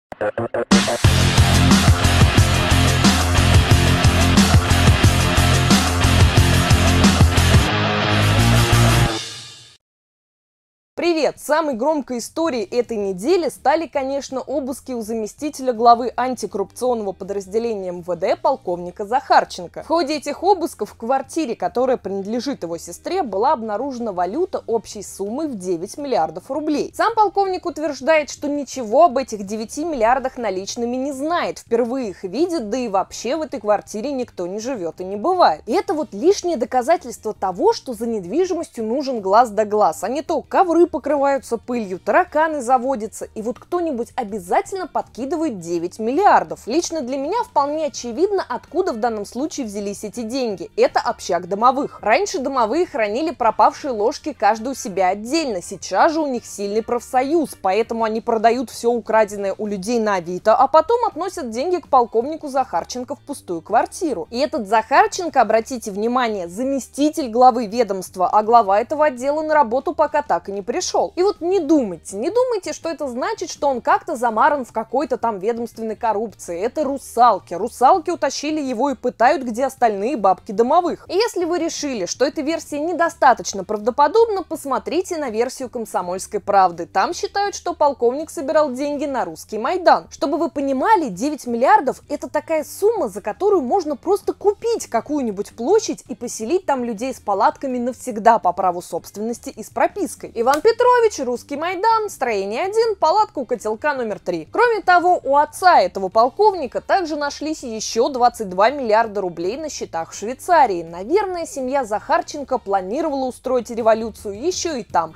Привет! Самой громкой историей этой недели стали, конечно, обыски у заместителя главы антикоррупционного подразделения МВД полковника Захарченко. В ходе этих обысков в квартире, которая принадлежит его сестре, была обнаружена валюта общей суммой в 9 миллиардов рублей. Сам полковник утверждает, что ничего об этих 9 миллиардах наличными не знает, впервые их видит, да и вообще в этой квартире никто не живет и не бывает. И это вот лишнее доказательство того, что за недвижимостью нужен глаз да глаз, а не то ковры покрываются пылью, тараканы заводятся, и вот кто-нибудь обязательно подкидывает 9 миллиардов. Лично для меня вполне очевидно, откуда в данном случае взялись эти деньги. Это общак домовых. Раньше домовые хранили пропавшие ложки каждый у себя отдельно, сейчас же у них сильный профсоюз, поэтому они продают все украденное у людей на Авито, а потом относят деньги к полковнику Захарченко в пустую квартиру. И этот Захарченко, обратите внимание, заместитель главы ведомства, а глава этого отдела на работу пока так и не пришел. И вот не думайте, что это значит, что он как-то замаран в какой-то там ведомственной коррупции. Это русалки. Русалки утащили его и пытают, где остальные бабки домовых. И если вы решили, что эта версия недостаточно правдоподобна, посмотрите на версию «Комсомольской правды». Там считают, что полковник собирал деньги на русский Майдан. Чтобы вы понимали, 9 миллиардов – это такая сумма, за которую можно просто купить какую-нибудь площадь и поселить там людей с палатками навсегда по праву собственности и с пропиской. Иван Петрович, русский Майдан, строение 1, палатка у котелка номер 3. Кроме того, у отца этого полковника также нашлись еще 22 миллиарда рублей на счетах в Швейцарии. Наверное, семья Захарченко планировала устроить революцию еще и там.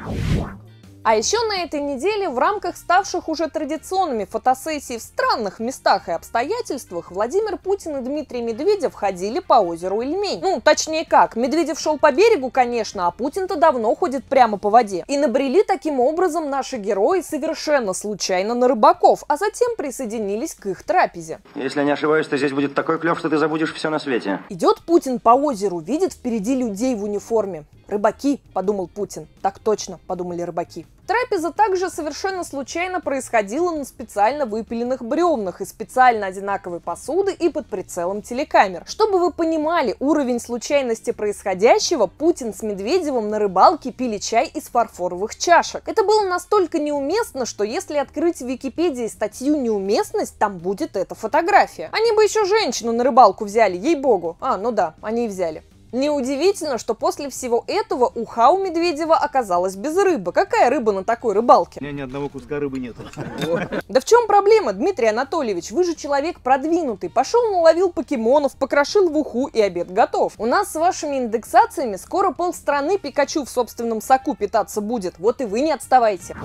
А еще на этой неделе в рамках ставших уже традиционными фотосессий в странных местах и обстоятельствах Владимир Путин и Дмитрий Медведев ходили по озеру Ильмень. Ну, точнее как, Медведев шел по берегу, конечно, а Путин-то давно ходит прямо по воде. И набрели таким образом наши герои совершенно случайно на рыбаков, а затем присоединились к их трапезе. Если я не ошибаюсь, то здесь будет такой клев, что ты забудешь все на свете. Идет Путин по озеру, видит впереди людей в униформе. «Рыбаки», – подумал Путин. Так точно, подумали рыбаки. Трапеза также совершенно случайно происходила на специально выпиленных бревнах из специально одинаковой посуды и под прицелом телекамер. Чтобы вы понимали уровень случайности происходящего, Путин с Медведевым на рыбалке пили чай из фарфоровых чашек. Это было настолько неуместно, что если открыть в Википедии статью «Неуместность», там будет эта фотография. Они бы еще женщину на рыбалку взяли, ей-богу. Ну да, они и взяли. Неудивительно, что после всего этого уха у Медведева оказалась без рыбы. Какая рыба на такой рыбалке? У меня ни одного куска рыбы нету. Да в чем проблема, Дмитрий Анатольевич? Вы же человек продвинутый. Пошел, наловил покемонов, покрошил в уху, и обед готов. У нас с вашими индексациями скоро полстраны Пикачу в собственном соку питаться будет. Вот и вы не отставайте.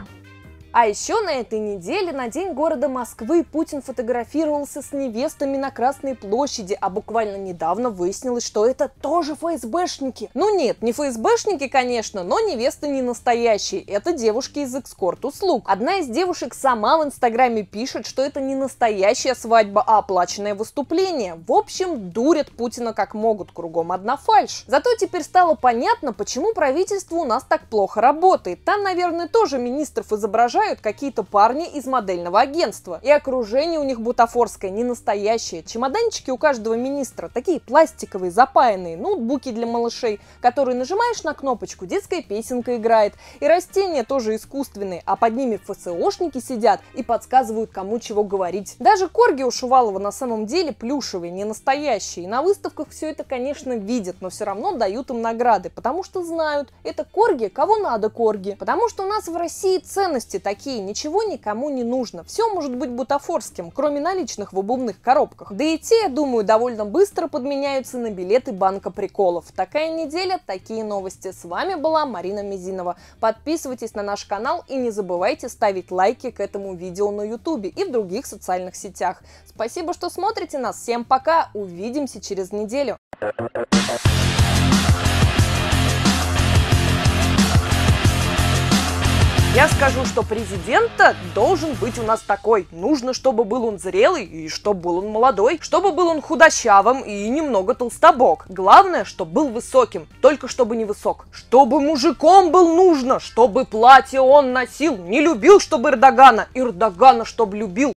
А еще на этой неделе, на День города Москвы, Путин фотографировался с невестами на Красной площади, а буквально недавно выяснилось, что это тоже ФСБшники. Ну нет, не ФСБшники, конечно, но невесты не настоящие. Это девушки из эскорт-услуг. Одна из девушек сама в Инстаграме пишет, что это не настоящая свадьба, а оплаченное выступление. В общем, дурят Путина как могут, кругом одна фальшь. Зато теперь стало понятно, почему правительство у нас так плохо работает. Там, наверное, тоже министров изображают какие-то парни из модельного агентства. И окружение у них бутафорское, не настоящее. Чемоданчики у каждого министра такие пластиковые, запаянные, ноутбуки для малышей, которые нажимаешь на кнопочку, детская песенка играет. И растения тоже искусственные, а под ними ФСОшники сидят и подсказывают, кому чего говорить. Даже корги у Шувалова на самом деле плюшевые, не настоящие. И на выставках все это, конечно, видят, но все равно дают им награды, потому что знают, это корги, кого надо корги. Потому что у нас в России ценности такие, ничего никому не нужно. Все может быть бутафорским, кроме наличных в обувных коробках. Да и те, я думаю, довольно быстро подменяются на билеты банка приколов. Такая неделя, такие новости. С вами была Марина Мизинова. Подписывайтесь на наш канал и не забывайте ставить лайки к этому видео на ютубе и в других социальных сетях. Спасибо, что смотрите нас. Всем пока. Увидимся через неделю. Я скажу, что президент-то должен быть у нас такой. Нужно, чтобы был он зрелый и чтобы был он молодой, чтобы был он худощавым и немного толстобок. Главное, чтобы был высоким, только чтобы не высок. Чтобы мужиком был нужно, чтобы платье он носил. Не любил, чтобы Эрдогана, Эрдогана, чтобы любил.